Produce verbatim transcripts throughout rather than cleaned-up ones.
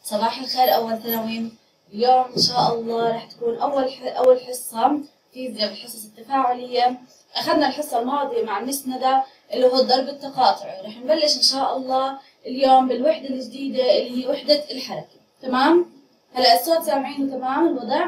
صباح الخير أول ثانويين. اليوم إن شاء الله رح تكون أول أول حصة فيزياء بالحصص التفاعلية. أخذنا الحصة الماضية مع مس ندى اللي هو الضرب التقاطعي، رح نبلش إن شاء الله اليوم بالوحدة الجديدة اللي هي وحدة الحركة. تمام؟ هلا الصوت سامعينه تمام الوضع؟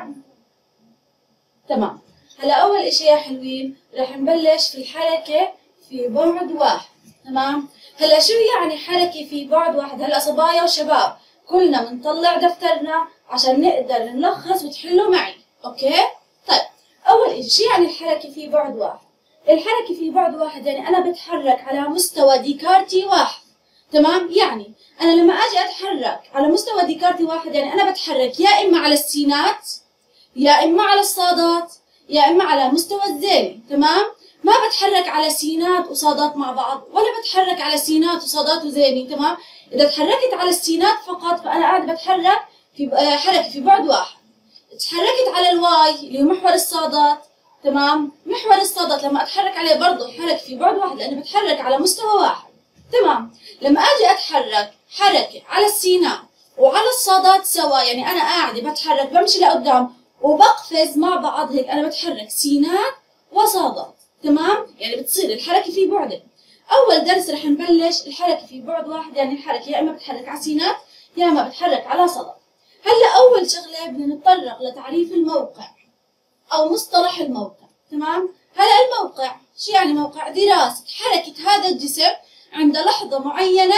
تمام. هلا أول إشي يا حلوين رح نبلش في الحركة في بعد واحد. تمام؟ هلا شو يعني حركة في بعد واحد؟ هلا صبايا وشباب كلنا بنطلع دفترنا عشان نقدر نلخص وتحلوا معي، اوكي؟ طيب، أول إشي شو يعني الحركة في بعد واحد؟ الحركة في بعد واحد يعني أنا بتحرك على مستوى ديكارتي واحد، تمام؟ يعني أنا لما أجي أتحرك على مستوى ديكارتي واحد يعني أنا بتحرك يا إما على السينات يا إما على الصادات يا إما على مستوى الزيني، تمام؟ ما بتحرك على سينات وصادات مع بعض ولا بتحرك على سينات وصادات وزيني، تمام؟ إذا تحركت على السينات فقط فأنا قاعد بتحرك في حركة في بعد واحد. تحركت على الواي اللي هو محور الصادات، تمام؟ محور الصادات لما أتحرك عليه برضه حركة في بعد واحد لأني بتحرك على مستوى واحد، تمام؟ لما أجي أتحرك حركة على السينات وعلى الصادات سوا يعني أنا قاعدة بتحرك بمشي لقدام وبقفز مع بعض هيك أنا بتحرك سينات وصادات، تمام؟ يعني بتصير الحركة في بعدين. أول درس رح نبلش الحركة في بعد واحد يعني الحركة يا إما بتحرك على سينات يا إما بتحرك على صادات. هلا أول شغلة بدنا نتطرق لتعريف الموقع أو مصطلح الموقع، تمام؟ هلا الموقع شو يعني موقع؟ دراسة حركة هذا الجسم عند لحظة معينة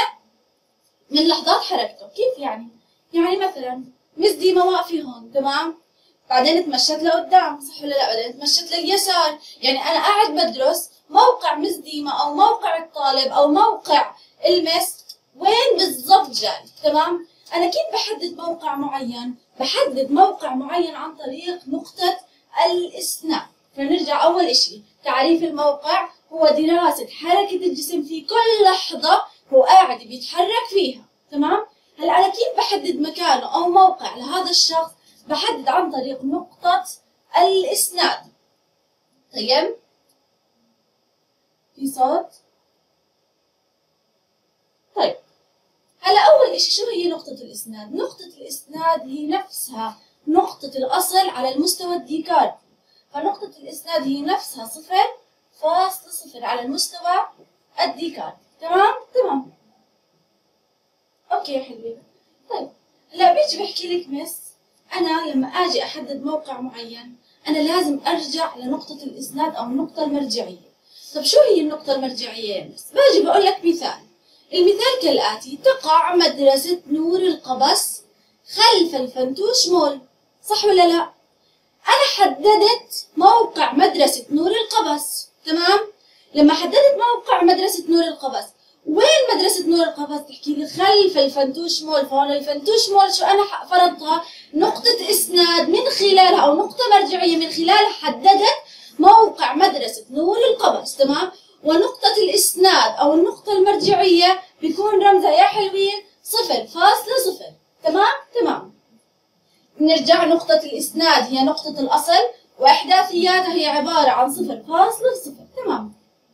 من لحظات حركته. كيف يعني؟ يعني مثلا مس ديما واقفة هون، تمام؟ بعدين تمشت لقدام، صح ولا لا؟ بعدين تمشت لليسار، يعني أنا قاعد بدرس موقع مس ديما أو موقع الطالب أو موقع المس وين بالضبط جاي، تمام؟ أنا كيف بحدد موقع معين؟ بحدد موقع معين عن طريق نقطة الإسناد. فنرجع أول إشي، تعريف الموقع هو دراسة حركة الجسم في كل لحظة هو قاعد بيتحرك فيها، تمام؟ هلا أنا كيف بحدد مكانه أو موقع لهذا الشخص؟ بحدد عن طريق نقطة الإسناد. طيب؟ في صوت؟ طيب. هلا أول إشي شو هي نقطة الإسناد؟ نقطة الإسناد هي نفسها نقطة الأصل على المستوى الديكارتي، فنقطة الإسناد هي نفسها صفر فاصلة صفر على المستوى الديكارتي، تمام؟ تمام. أوكي يا حلوين. طيب، هلا بيجي بحكي لك مس أنا لما أجي أحدد موقع معين أنا لازم أرجع لنقطة الإسناد أو النقطة المرجعية. طب شو هي النقطة المرجعية يا مس؟ باجي بقول لك مثال. المثال كالآتي: تقع مدرسة نور القبس خلف الفنتوش مول، صح ولا لا؟ أنا حددت موقع مدرسة نور القبس، تمام؟ لما حددت موقع مدرسة نور القبس، وين مدرسة نور القبس؟ تحكي لي خلف الفنتوش مول، فهون الفنتوش مول شو أنا فرضتها؟ نقطة إسناد من خلالها أو نقطة مرجعية من خلالها حددت موقع مدرسة نور القبس، تمام؟ ونقطة الإسناد أو النقطة المرجعية بيكون رمزها يا حلوين صفر فاصلة صفر، تمام؟ تمام. نرجع نقطة الإسناد هي نقطة الأصل وإحداثياتها هي عبارة عن صفر فاصلة صفر، تمام.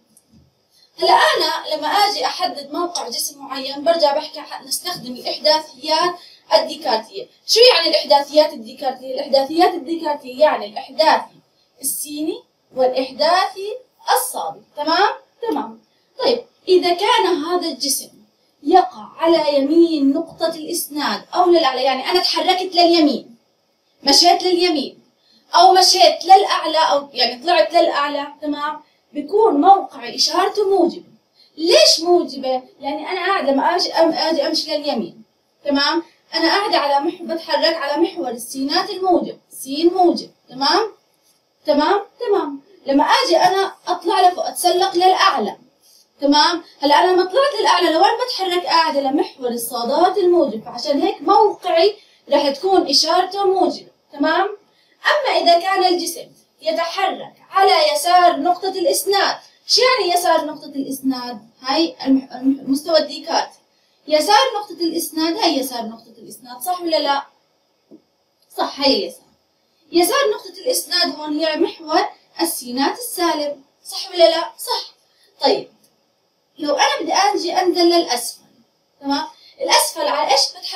هلا أنا لما أجي أحدد موقع جسم معين برجع بحكي نستخدم الإحداثيات الديكارتية. شو يعني الإحداثيات الديكارتية؟ الإحداثيات الديكارتية يعني الإحداثي السيني والإحداثي الصادي، تمام؟ تمام. طيب، إذا كان هذا الجسم يقع على يمين نقطة الإسناد أو للأعلى، يعني أنا تحركت لليمين، مشيت لليمين أو مشيت للأعلى أو يعني طلعت للأعلى، تمام؟ بيكون موقع إشارته موجبة. ليش موجبة؟ يعني أنا قاعدة لما أجي أجي أمشي لليمين، تمام؟ أنا قاعدة على محور بتحرك على محور السينات الموجب، سين موجب، تمام؟ تمام؟ تمام. لما أجي أنا أطلع لفوق أتسلق للأعلى، تمام؟ هلا أنا لما طلعت للأعلى لوين بتحرك؟ قاعدة لمحور الصادات الموجب، فعشان هيك موقعي رح تكون إشارته موجبة، تمام؟ أما إذا كان الجسم يتحرك على يسار نقطة الإسناد، شو يعني يسار نقطة الإسناد؟ هاي المستوى الديكارتي. يسار نقطة الإسناد هي يسار نقطة الإسناد، صح ولا لا؟ صح، هي اليسار. يسار نقطة الإسناد هون هي محور السينات السالب، صح ولا لا؟ صح. طيب، لو أنا بدي أجي أنزل للأسفل، تمام؟ الأسفل على إيش بتحرك؟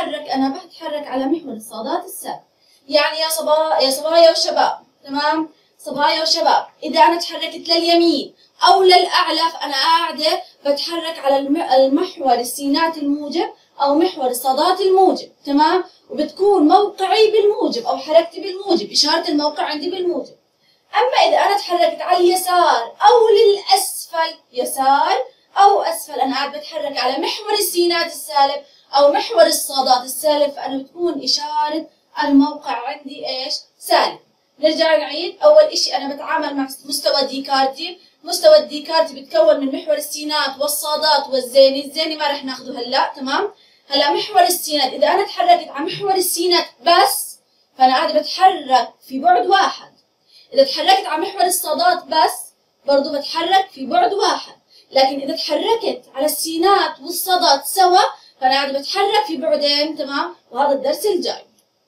بتحرك أنا بتحرك على محور الصادات السالب. يعني يا صبا يا صبايا وشباب، تمام؟ صبايا وشباب، إذا أنا تحركت لليمين أو للأعلى فأنا قاعدة بتحرك على المحور السينات الموجب أو محور الصادات الموجب، تمام؟ وبتكون موقعي بالموجب أو حركتي بالموجب، إشارة الموقع عندي بالموجب. أما إذا أنا تحركت على اليسار أو للأسفل، يسار أو أسفل، أنا قاعد بتحرك على محور السينات السالب أو محور الصادات السالب، فأنا بتكون إشارة الموقع عندي إيش؟ سالب. نرجع نعيد. أول إشي أنا بتعامل مع مستوى ديكارتي. مستوى الديكارتي بتكون من محور السينات والصادات والزيني. الزيني ما رح ناخده هلا، تمام؟ هلا محور السينات، إذا أنا تحركت على محور السينات بس فأنا قاعدة بتحرك في بعد واحد. إذا تحركت على محور الصادات بس برضو بتحرك في بعد واحد. لكن إذا تحركت على السينات والصادات سوا فأنا قاعدة بتحرك في بعدين، تمام؟ وهذا الدرس الجاي،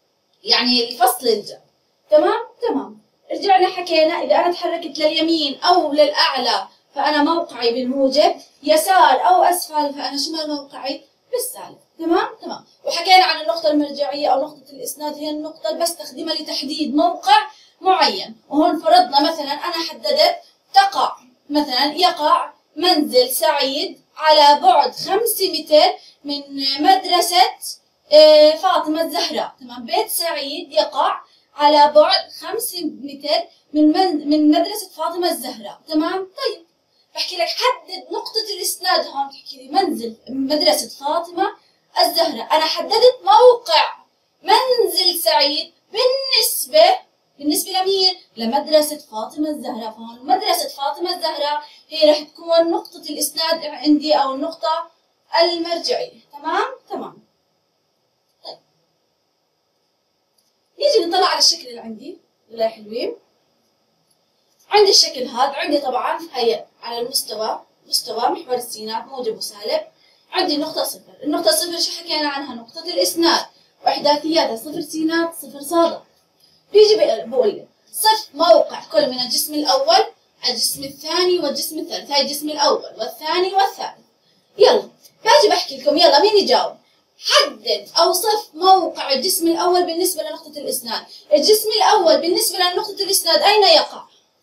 يعني الفصل الجاي، تمام؟ تمام. رجعنا حكينا إذا أنا تحركت لليمين أو للأعلى فأنا موقعي بالموجب، يسار أو أسفل فأنا شمال موقعي بالسالب، تمام؟ تمام. وحكينا عن النقطة المرجعية أو نقطة الإسناد، هي النقطة اللي بستخدمها لتحديد موقع معين. وهون فرضنا مثلا أنا حددت تقع مثلا يقع منزل سعيد على بعد خمسة متر من مدرسة فاطمة الزهراء، تمام؟ بيت سعيد يقع على بعد خمسة متر من من مدرسة فاطمة الزهراء، تمام؟ طيب بحكي لك حدد نقطة الإسناد. هون بحكي لي منزل مدرسة فاطمة الزهراء، أنا حددت موقع منزل سعيد بالنسبة بالنسبة لمين؟ لمدرسة فاطمة الزهراء. فهون مدرسة فاطمة الزهراء هي رح تكون نقطة الإسناد عندي أو النقطة المرجعية، تمام؟ تمام. طيب نيجي نطلع على الشكل اللي عندي، يلا يا حلوين. عندي الشكل هذا، عندي طبعا هي على المستوى مستوى محور السينات موجب وسالب. عندي نقطة صفر، النقطة صفر شو حكينا عنها؟ نقطة الإسناد وإحداثياتها صفر سينات صفر صادات. بيجي بقول لي صف موقع كل من الجسم الأول، الجسم الثاني والجسم الثالث. هاي الجسم الأول والثاني والثالث. يلا باجي بحكي لكم، يلا مين يجاوب؟ حدد أو صف موقع الجسم الأول بالنسبة لنقطة الإسناد. الجسم الأول بالنسبة لنقطة الإسناد أين يقع؟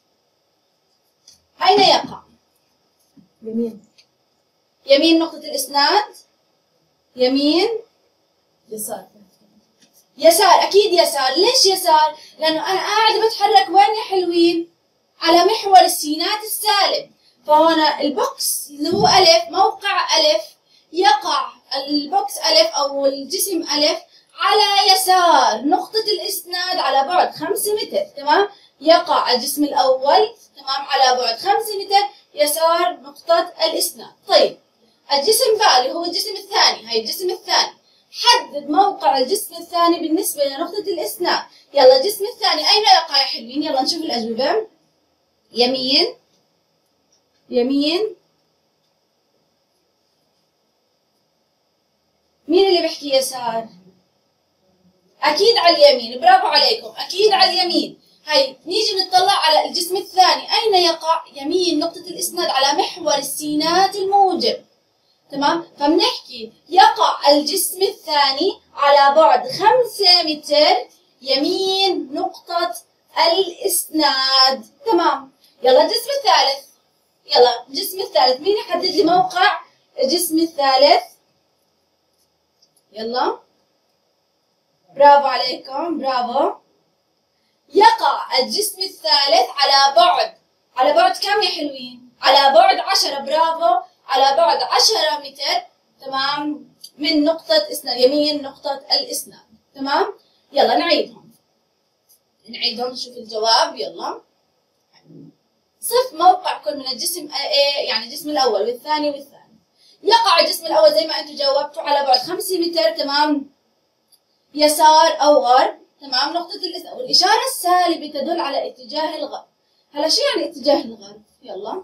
أين يقع؟ يمين. يمين نقطة الإسناد، يمين يسار. يسار، أكيد يسار. ليش يسار؟ لأنه أنا قاعدة بتحرك وين يا حلوين؟ على محور السينات السالب. فهنا البوكس اللي هو ألف، موقع ألف يقع البوكس ألف أو الجسم ألف على يسار نقطة الإسناد على بعد خمسة متر، تمام؟ يقع الجسم الأول، تمام، على بعد خمسة متر يسار نقطة الإسناد. طيب الجسم باء اللي هو الجسم الثاني، هاي الجسم الثاني. حدد موقع الجسم الثاني بالنسبة لنقطة الإسناد. يلا الجسم الثاني أين يقع يا حلوين؟ يلا نشوف الأجوبة. يمين، يمين. مين اللي بيحكي يسار؟ أكيد على اليمين، برافو عليكم، أكيد على اليمين. هاي نيجي نطلع على الجسم الثاني، أين يقع؟ يمين نقطة الإسناد على محور السينات الموجب، تمام؟ فبنحكي يقع الجسم الثاني على بعد خمسة متر يمين نقطة الإسناد، تمام؟ يلا الجسم الثالث، يلا الجسم الثالث، مين يحدد لي موقع الجسم الثالث؟ يلا برافو عليكم، برافو. يقع الجسم الثالث على بعد على بعد كم يا حلوين؟ على بعد عشرة، برافو، على بعد عشرة متر، تمام، من نقطة إسناد، يمين نقطة الإسناد، تمام؟ يلا نعيدهم نعيدهم نشوف الجواب. يلا صف موقع كل من الجسم ايه، يعني الجسم الأول والثاني والثاني. يقع الجسم الأول زي ما أنتم جاوبتوا على بعد خمسة متر، تمام، يسار أو غرب، تمام، نقطة الإسناد. والإشارة السالبة تدل على اتجاه الغرب. هلا شو يعني اتجاه الغرب؟ يلا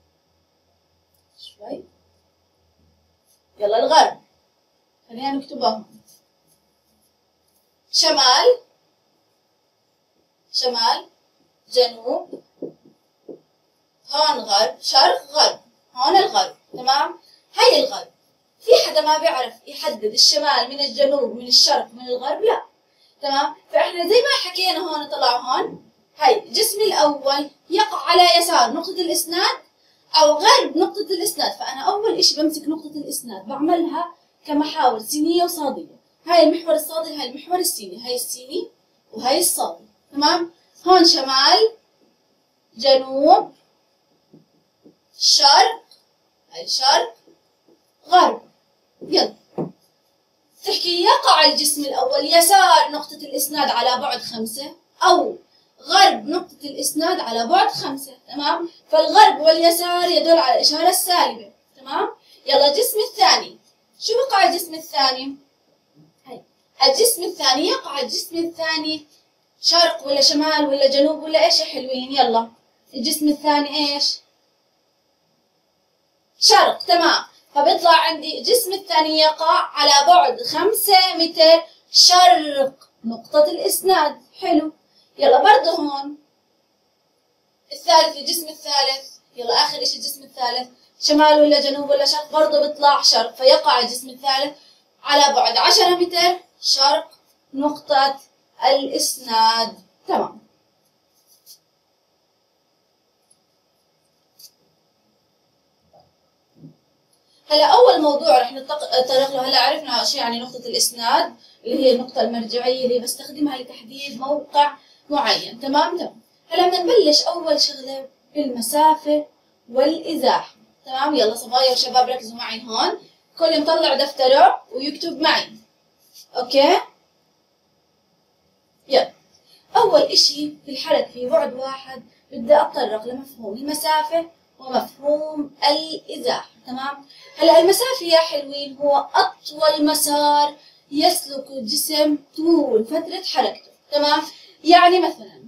شوي، يلا الغرب خلينا نكتبها هون. شمال، شمال، جنوب، هون غرب، شرق، غرب، هون الغرب، تمام؟ هي الغرب. في حدا ما بيعرف يحدد الشمال من الجنوب من الشرق من الغرب؟ لا. تمام؟ فاحنا زي ما حكينا هون طلع هون، هاي الجسم الاول يقع على يسار نقطة الاسناد او غرب نقطة الاسناد، فانا اول اشي بمسك نقطة الاسناد بعملها كمحاور سينية وصادية، هاي المحور الصادي هاي المحور السيني، هاي السيني وهاي الصادي. تمام؟ هون شمال جنوب شرق، هاي شرق غرب. يلا تحكي يقع الجسم الأول يسار نقطة الإسناد على بعد خمسة أو غرب نقطة الإسناد على بعد خمسة. تمام؟ فالغرب واليسار يدل على الإشارة السالبة. تمام؟ يلا الجسم الثاني، شو بقع الجسم الثاني؟ هاي الجسم الثاني يقع الجسم الثاني شرق ولا شمال ولا جنوب ولا إيش يا حلوين؟ يلا الجسم الثاني إيش؟ شرق. تمام؟ فبيطلع عندي الجسم الثاني يقع على بعد خمسة متر شرق نقطة الإسناد. حلو. يلا برضه هون الثالث الجسم الثالث، يلا آخر إشي الجسم الثالث شمال ولا جنوب ولا شرق؟ برضه بيطلع شرق، فيقع الجسم الثالث على بعد عشرة متر شرق نقطة الإسناد. تمام. هلا أول موضوع رح نتطرق له، هلا عرفنا شو يعني نقطة الإسناد اللي هي النقطة المرجعية اللي بستخدمها لتحديد موقع معين. تمام؟ تمام. هلا بدنا نبلش أول شغلة بالمسافة والإزاحة. تمام؟ يلا صبايا وشباب ركزوا معي هون، كل مطلع دفتره ويكتب معي. أوكي؟ يلا أول إشي في الحركة في بعد واحد بدي أتطرق لمفهوم المسافة ومفهوم الإزاحة. تمام؟ هلا المسافة يا حلوين هو أطول مسار يسلك الجسم طول فترة حركته. تمام؟ يعني مثلا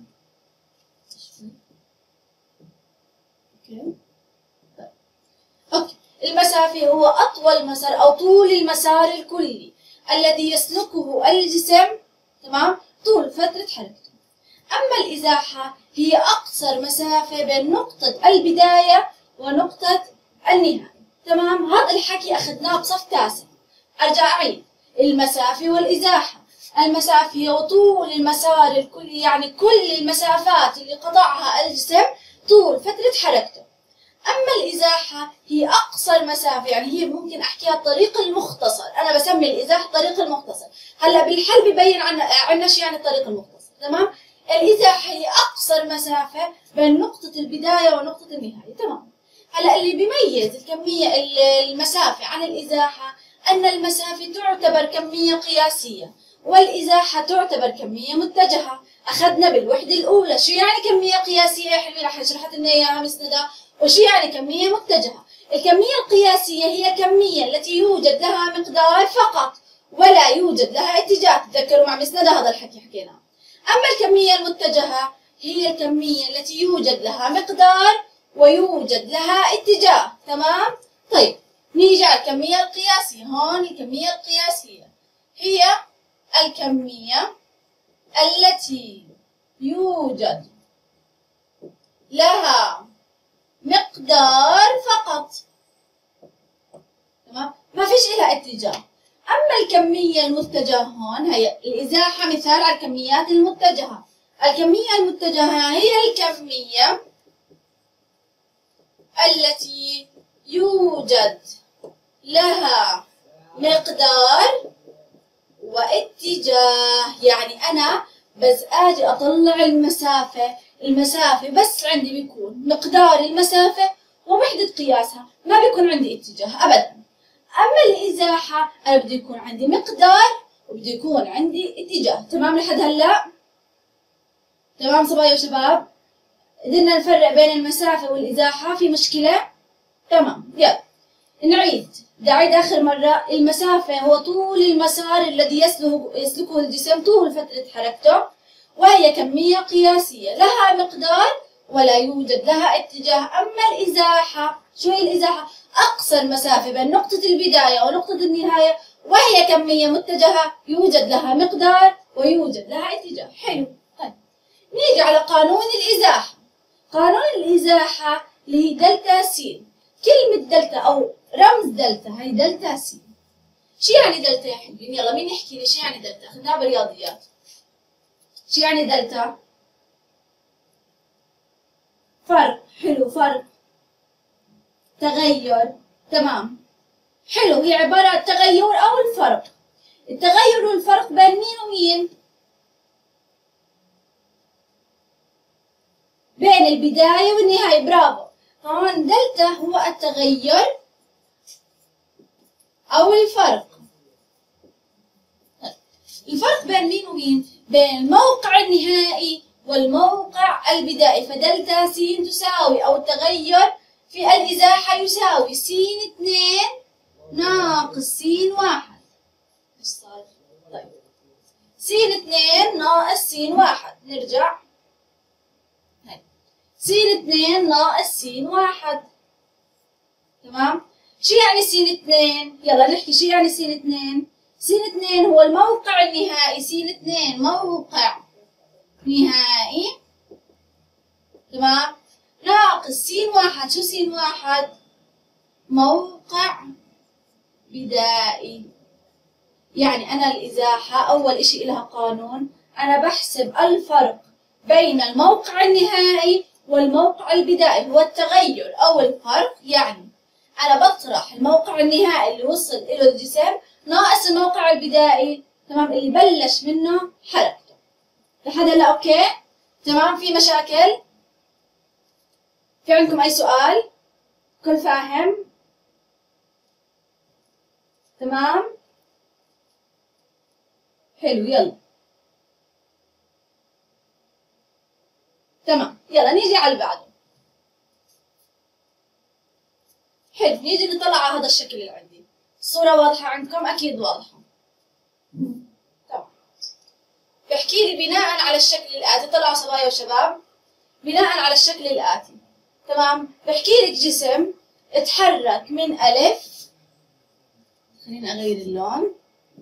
أوكي. طيب. أوكي. المسافة هو أطول مسار أو طول المسار الكلي الذي يسلكه الجسم. تمام؟ طول فترة حركته. أما الإزاحة هي أقصر مسافة بين نقطة البداية ونقطة النهاية. تمام؟ هذا الحكي أخذناه بصف تاسع. أرجع أعيد المسافة والإزاحة. المسافة هي طول المسار الكلي، يعني كل المسافات اللي قطعها الجسم طول فترة حركته. أما الإزاحة هي أقصر مسافة، يعني هي ممكن أحكيها الطريق المختصر، أنا بسمي الإزاحة الطريق المختصر. هلا بالحل ببين عنا عنا شو يعني الطريق المختصر. تمام؟ الإزاحة هي أقصر مسافة بين نقطة البداية ونقطة النهاية. تمام؟ هلا اللي بيميز الكمية المسافة عن الإزاحة أن المسافة تعتبر كمية قياسية والإزاحة تعتبر كمية متجهة. أخذنا بالوحدة الأولى شو يعني كمية قياسية يا حلوين، رح شرحت لنا إياها مس ندى. وشو يعني كمية متجهة؟ الكمية القياسية هي الكمية التي يوجد لها مقدار فقط ولا يوجد لها اتجاه. تذكروا مع مس ندى هذا الحكي حكيناه. أما الكمية المتجهة هي الكمية التي يوجد لها مقدار ويوجد لها اتجاه. تمام؟ طيب نيجي على الكمية القياسية. هون الكمية القياسية هي الكمية التي يوجد لها مقدار فقط. تمام؟ ما فيش لها اتجاه. أما الكمية المتجهة هون هي الإزاحة مثال على الكميات المتجهة. الكمية المتجهة هي الكمية التي يوجد لها مقدار واتجاه. يعني أنا بس آجي أطلع المسافة، المسافة بس عندي بيكون مقدار المسافة ووحدة قياسها، ما بيكون عندي اتجاه أبدا. أما الإزاحة أنا بدي يكون عندي مقدار وبدي يكون عندي اتجاه. تمام لحد هلا؟ تمام صبايا وشباب؟ قدرنا نفرق بين المسافة والإزاحة؟ في مشكلة؟ تمام. يلا نعيد، بدي أعيد آخر مرة. المسافة هو طول المسار الذي يسلكه يسلكه الجسم طول فترة حركته، وهي كمية قياسية لها مقدار ولا يوجد لها اتجاه. أما الإزاحة، شو هي الإزاحة؟ أقصر مسافة بين نقطة البداية ونقطة النهاية، وهي كمية متجهة يوجد لها مقدار ويوجد لها اتجاه. حلو. طيب نيجي على قانون الإزاحة. قانون الإزاحة اللي هي دلتا س. كلمة دلتا أو رمز دلتا هي دلتا س. شو يعني دلتا يا حلوين؟ يلا مين يحكي لي شو يعني دلتا؟ اخذناها بالرياضيات. شو يعني دلتا؟ فرق. حلو، فرق، تغير. تمام، حلو، هي عبارة عن التغير أو الفرق. التغير والفرق بين مين ومين؟ بين البداية والنهاية. برافو. هون دلتا هو التغير أو الفرق. الفرق بين مين ومين؟ بين الموقع النهائي والموقع البدائي. فدلتا س تساوي، أو التغير في الإزاحة يساوي س اثنين ناقص س واحد. ايش صار؟ طيب، س اثنين ناقص س واحد. نرجع. هاي س اثنين ناقص س واحد. تمام؟ شو يعني س اثنين؟ يلا نحكي شو يعني س اثنين؟ س اثنين هو الموقع النهائي. س اثنين موقع نهائي. تمام؟ ناقص س واحد. شو س واحد؟ موقع بدائي. يعني أنا الإزاحة أول إشي إلها قانون، أنا بحسب الفرق بين الموقع النهائي والموقع البدائي هو التغير أو الفرق. يعني أنا بطرح الموقع النهائي اللي وصل إله الجسم ناقص الموقع البدائي، تمام، اللي بلش منه حركته. لحد هلا أوكي؟ تمام؟ في مشاكل؟ في عندكم أي سؤال؟ كل فاهم؟ تمام؟ حلو، يلا تمام، يلا نيجي على اللي بعده. حلو، نيجي نطلع على هذا الشكل اللي عندي. الصورة واضحة عندكم؟ أكيد واضحة. تمام، بحكي لي بناء على الشكل الآتي. طلعوا صبايا وشباب. بناء على الشكل الآتي، تمام، بحكي لك جسم اتحرك من ألف. خليني أغير اللون.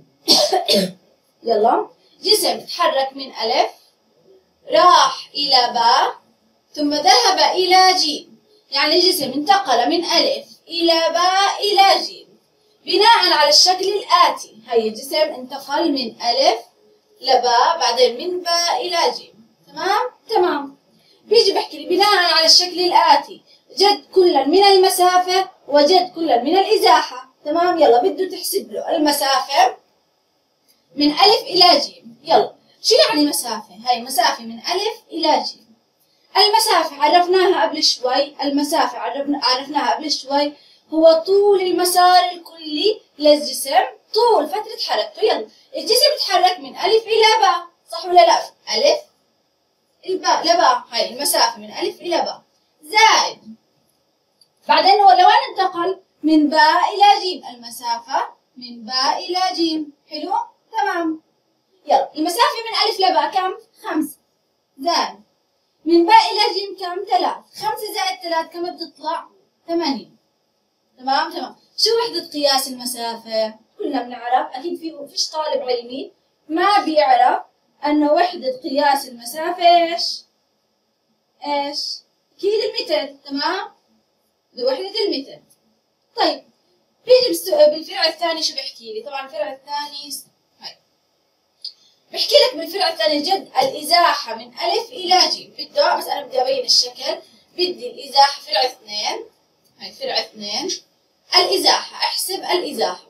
يلا، جسم اتحرك من ألف، راح إلى باء، ثم ذهب إلى جيم. يعني الجسم انتقل من ألف إلى باء إلى جيم. بناء على الشكل الآتي، هي الجسم انتقل من ألف لباء، بعدين من باء إلى جيم. تمام؟ تمام. بيجي بحكي لي بناء على الشكل الآتي جد كلا من المسافة وجد كلا من الإزاحة. تمام؟ يلا بده تحسب له المسافة من ألف إلى جيم. يلا، شو يعني مسافة؟ هاي مسافة من ألف إلى جيم. المسافة عرفناها قبل شوي. المسافة عرفناها قبل شوي هو طول المسار الكلي للجسم، طول فترة حركته. يلا، الجسم يتحرك من ألف إلى باء، صح ولا لا؟ ألف الباء لباء، هاي المسافة من ألف إلى باء، زائد بعدين هو لوين انتقل؟ من باء إلى جيم. المسافة من باء إلى جيم. حلو؟ تمام. يلا، المسافة من ألف لباء كم؟ خمسة، زائد من باء إلى جيم كم؟ ثلاث. خمسة زائد ثلاث كم بتطلع؟ ثمانية. تمام؟ تمام. شو وحدة قياس المسافة؟ كلنا بنعرف، أكيد في فيش طالب علمي ما بيعرف أنه وحدة قياس المسافة إيش؟ إيش؟ أكيد المتر. تمام؟ بوحدة المتر. طيب، بيجي بالفرع الثاني شو بيحكي لي؟ طبعا الفرع الثاني هاي بحكي لك بالفرع الثاني جد الإزاحة من ألف إلى جيم. بده، بس أنا بدي أبين الشكل. بدي الإزاحة فرع اثنين، هاي فرع اثنين، الإزاحة، احسب الإزاحة.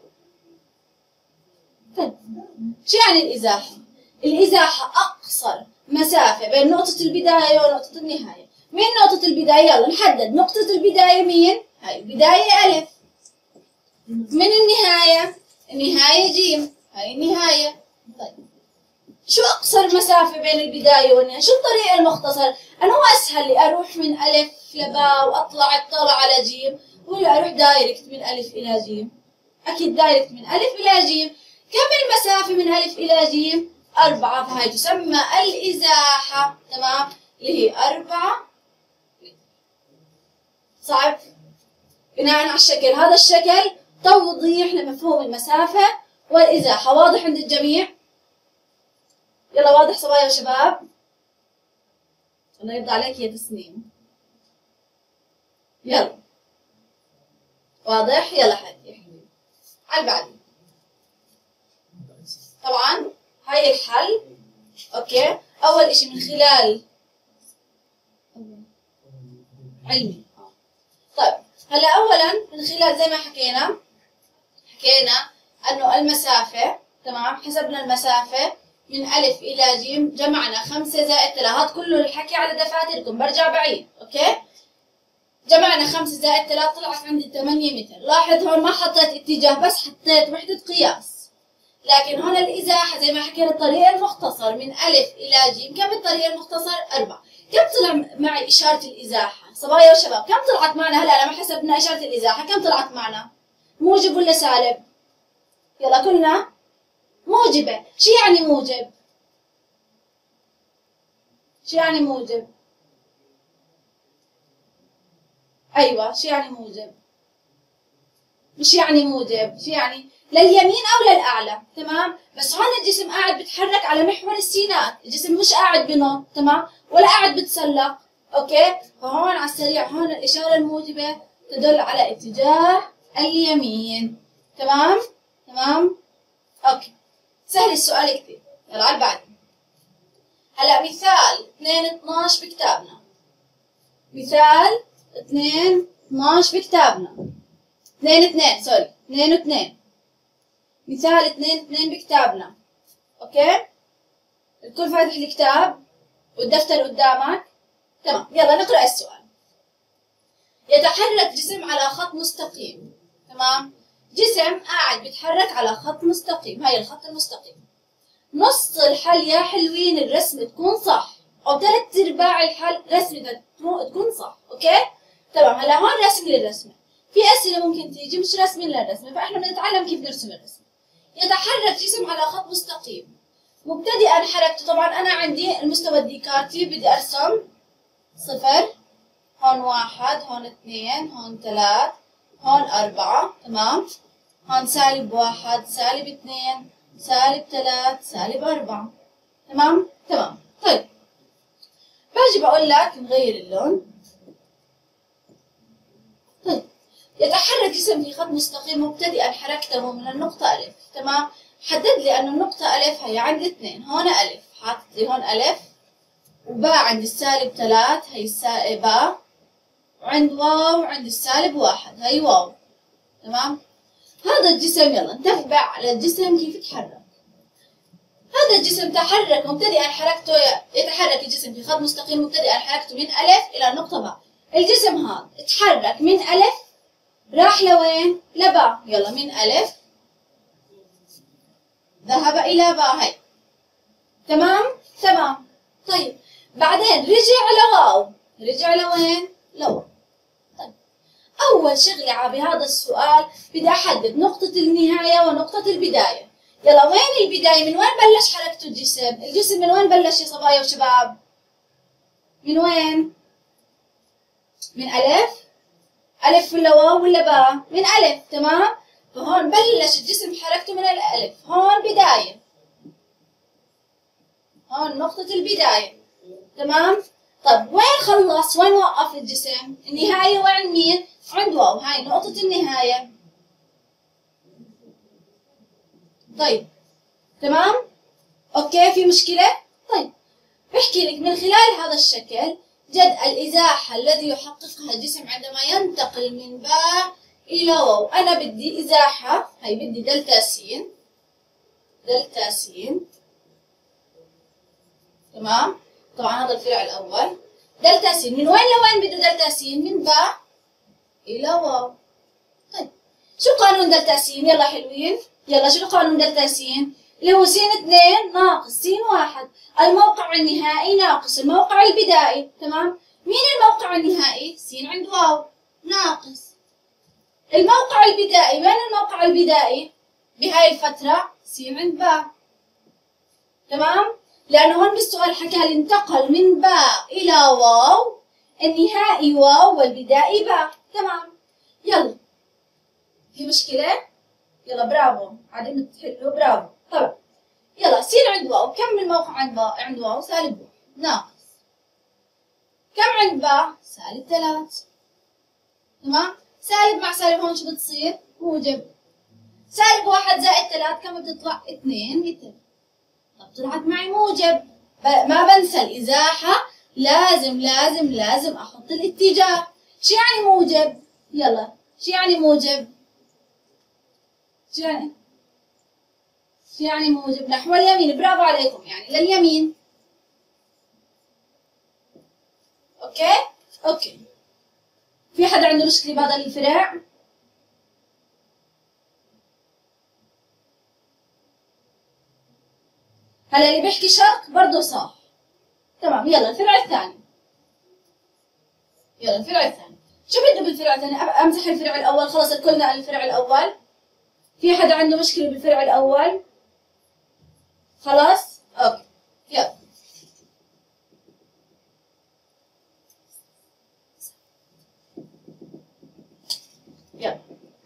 طيب، شو يعني الإزاحة؟ الإزاحة أقصر مسافة بين نقطة البداية ونقطة النهاية. مين نقطة البداية؟ يلا نحدد نقطة البداية مين؟ هاي البداية ألف. من النهاية؟ النهاية جيم، هاي النهاية. طيب، شو أقصر مسافة بين البداية والنهاية؟ شو الطريق المختصر؟ أنا هو أسهل لي أروح من ألف لباء وأطلع أطلع على جيم، ولا أروح دايركت من ألف إلى جيم؟ أكيد دايركت من ألف إلى جيم. كم المسافة من ألف إلى جيم؟ أربعة، فهي تسمى الإزاحة. تمام؟ اللي هي أربعة. صعب؟ بناء على الشكل، هذا الشكل توضيح لمفهوم المسافة والإزاحة. واضح عند الجميع؟ يلا واضح صبايا وشباب؟ الله يرضى عليك يا تسنيم. يلا واضح؟ يلا حبيبي يا حبيبي على البعدين. طبعا هاي الحل. اوكي، اول اشي من خلال علمي. طيب هلا اولا من خلال زي ما حكينا حكينا انه المسافة، تمام، حسبنا المسافة من ألف إلى جيم، جمعنا خمسة زائد ثلاثة، هذا كله الحكي على دفاتركم، برجع بعيد، أوكي؟ جمعنا خمسة زائد ثلاثة طلعت عندي ثمانية متر، لاحظ هون ما حطيت اتجاه بس حطيت وحدة قياس، لكن هون الإزاحة زي ما حكينا الطريق المختصر من ألف إلى جيم، كم الطريق المختصر؟ أربعة، كم طلع معي إشارة الإزاحة؟ صبايا وشباب كم طلعت معنا هلا لما حسبنا إشارة الإزاحة؟ كم طلعت معنا؟ موجب ولا سالب؟ يلا كلنا موجبة. شو يعني موجب؟ شو يعني موجب؟ أيوة، شو يعني موجب؟ مش يعني موجب، شو يعني؟ لليمين أو للأعلى، تمام؟ بس هون الجسم قاعد بتحرك على محور السينات، الجسم مش قاعد بنط، تمام؟ ولا قاعد بتسلق، أوكي؟ فهون على السريع هون الإشارة الموجبة تدل على اتجاه اليمين، تمام؟ تمام؟ أوكي، سهل السؤال كثير، يلا على بعد. هلا مثال اثنين اثناش بكتابنا، مثال اثنين اثناش بكتابنا، اثنين اثنين سوري اثنين واثنين، مثال اثنين اثنين بكتابنا، اوكي؟ الكل فاتح الكتاب والدفتر قدامك، تمام، يلا نقرأ السؤال. يتحرك جسم على خط مستقيم، تمام؟ جسم قاعد بيتحرك على خط مستقيم، هاي الخط المستقيم. نص الحل يا حلوين الرسمة تكون صح، أو ثلاث أرباع الحل رسمة تكون صح، أوكي؟ تمام، هلا هون رسم للرسمة، في أسئلة ممكن تيجي مش رسمين للرسمة، فإحنا بنتعلم كيف نرسم الرسمة. يتحرك جسم على خط مستقيم، مبتدئا حركته، طبعا أنا عندي المستوى الديكارتي بدي أرسم صفر، هون واحد، هون اثنين، هون ثلاث، هون أربعة، تمام؟ هون سالب واحد، سالب اثنين، سالب ثلاث، سالب أربعة، تمام؟ تمام، طيب باجي بقول لك نغير اللون. طيب يتحرك جسم في خط مستقيم مبتدئا حركته من النقطة ألف، تمام؟ حدد لي أن النقطة ألف هي عند اثنين، هون ألف، حاطط لي هون ألف، وباء عند السالب ثلاث، هي السالب باء، وعند واو عند السالب واحد، هي واو، تمام؟ هذا الجسم، يلا نتبع على الجسم كيف يتحرك. هذا الجسم تحرك مبتدئا حركته، يتحرك الجسم في خط مستقيم مبتدئا حركته من ألف إلى النقطة باء. الجسم هذا تحرك من ألف راح لوين؟ لباء، يلا من ألف ذهب إلى باء، هي تمام؟ تمام، طيب بعدين رجع لواو، رجع لوين؟ لواو. طيب أول شغلة بهذا السؤال بدي أحدد نقطة النهاية ونقطة البداية. يلا وين البداية؟ من وين بلش حركته الجسم؟ الجسم من وين بلش يا صبايا وشباب؟ من وين؟ من ألف؟ ألف ولا واو ولا باء؟ من ألف، تمام؟ فهون بلش الجسم حركته من الألف، هون بداية، هون نقطة البداية، تمام؟ طيب وين خلص؟ وين وقف الجسم؟ النهاية وين مين؟ عند واو، هاي نقطة النهاية. طيب تمام؟ اوكي، في مشكلة؟ طيب بحكي لك من خلال هذا الشكل جد الإزاحة الذي يحققها الجسم عندما ينتقل من باء إلى واو. أنا بدي إزاحة، هي بدي دلتا س، دلتا س، تمام؟ طبعا هذا الفرع الأول، دلتا س من وين لوين بده دلتا س؟ من باء إلى واو. طيب شو قانون دلتا س؟ يلا حلوين، يلا شو قانون دلتا س؟ اللي هو س اثنين ناقص س واحد، الموقع النهائي ناقص الموقع البدائي، تمام؟ مين الموقع النهائي؟ س عند واو، ناقص الموقع البدائي، وين الموقع البدائي؟ بهاي الفترة س عند باء، تمام؟ لأنه هون بالسؤال حكى لي انتقل من باء إلى واو، النهائي واو والبدائي باء، تمام؟ يلا في مشكلة؟ يلا برافو، قاعدين تحلوا، برافو. طيب يلا س عند واو، كم الموقع عند باء؟ عند واو سالب واحد، ناقص كم عند باء؟ سالب ثلاث، تمام؟ سالب مع سالب هون شو بتصير؟ موجب. سالب واحد زائد ثلاث كم بتطلع؟ اثنين متر. طب طلعت معي موجب، ما بنسى الإزاحة، لازم لازم لازم أحط الاتجاه. شو يعني موجب؟ يلا شو يعني موجب؟ شو يعني؟ شو يعني موجب؟ نحو اليمين، برافو عليكم، يعني لليمين. اوكي؟ اوكي. في حدا عنده مشكلة بهذا الفرع؟ هلا اللي بيحكي شرق برضه صح. تمام، يلا الفرع الثاني. يلا الفرع الثاني. شو بده بالفرع الثاني؟ امسح الفرع الاول، خلص الكلنا الفرع الاول. في حدا عنده مشكلة بالفرع الاول؟ خلاص؟ اوكي. يلا. يلا.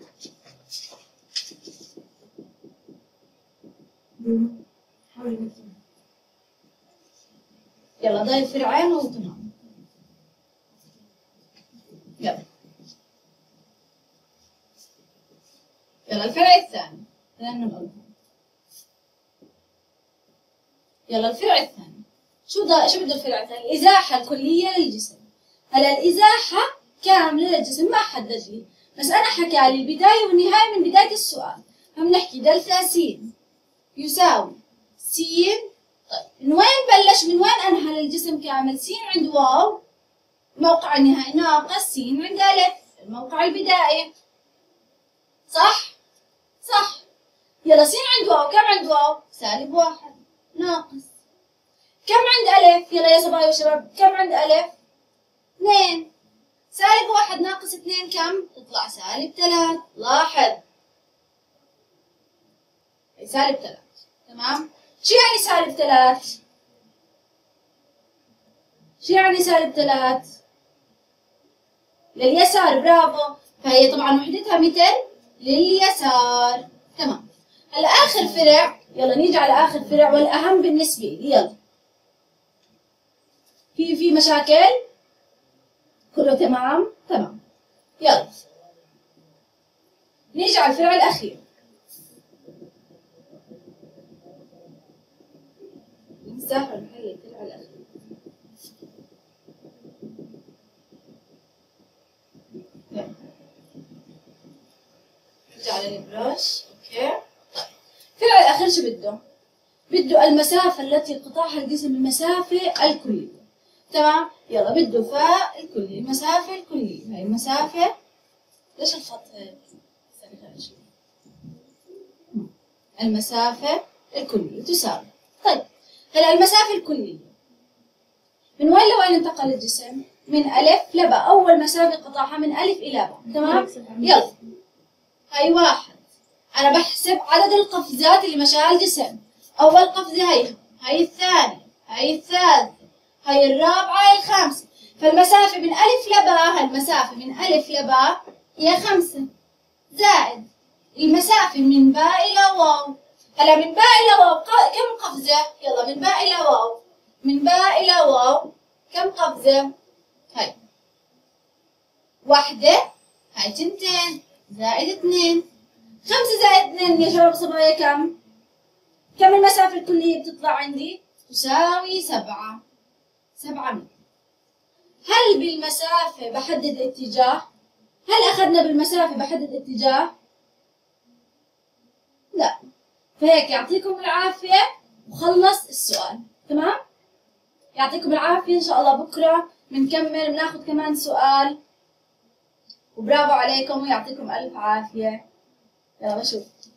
يلا ضايل فرعين وتمام. يلا. يلا الفرع الثاني. لأنه الأول. يلا الفرع الثاني. شو ده شو بده الفرع الثاني؟ الإزاحة الكلية للجسم. هلا الإزاحة كاملة للجسم ما حدد لي، بس أنا حكى لي البداية والنهاية من بداية السؤال، فبنحكي دلتا س يساوي س. طيب من وين بلش؟ من وين أنهى للجسم كامل؟ س عند واو موقع النهاية ناقص س عند ألف الموقع البدائي. صح؟ صح. يلا س عند واو، كم عند واو؟ سالب واحد ناقص. كم عند ألف؟ يلا يا صبايا وشباب، كم عند ألف؟ اثنين. سالب واحد ناقص اثنين كم؟ تطلع سالب ثلاث. لاحظ. سالب ثلاث. تمام؟ شو يعني سالب ثلاث؟ شو يعني سالب ثلاث؟ لليسار، برافو. فهي طبعا وحدتها متر لليسار. تمام. هلا آخر فرع، يلا نيجي على آخر فرع والأهم بالنسبة لي، يلا. في في مشاكل؟ كله تمام؟ تمام. يلا. نيجي على الفرع الأخير. نسافر نحل الفرع الأخير. يلا. نيجي على البراش، أوكي؟ طيب. الفرع الأخير شو بده؟ بده المسافة التي قطعها الجسم، المسافة الكلية. تمام؟ يلا بده فاء الكلية، المسافة الكلية، هاي المسافة. ليش الخط هيك؟ المسافة الكلية تساوي. طيب هلا المسافة الكلية من وين لوين انتقل الجسم؟ من ألف لباء، أول مسافة قطعها من ألف إلى باء. تمام؟ يلا هاي واحد. أنا بحسب عدد القفزات اللي مشاها الجسم. أول قفزة هي، هاي الثانية، هاي الثالثة، هاي الرابعة، هاي الخامسة. فالمسافة من ألف لباء، المسافة من ألف لباء هي خمسة، زائد المسافة من باء إلى واو. هلا من باء إلى واو كم قفزة؟ يلا من باء إلى واو، من باء إلى واو كم قفزة؟ هاي واحدة، هاي تنتين، زائد اثنين. خمسة زائد اثنين يا شباب صبايا كم؟ كم المسافة الكلية بتطلع عندي؟ تساوي سبعة. سبعة متر. هل بالمسافة بحدد اتجاه؟ هل أخذنا بالمسافة بحدد اتجاه؟ لا. فهيك يعطيكم العافية وخلص السؤال. تمام؟ يعطيكم العافية، إن شاء الله بكرة بنكمل بناخذ كمان سؤال. وبرافو عليكم ويعطيكم ألف عافية. يلا بشوف.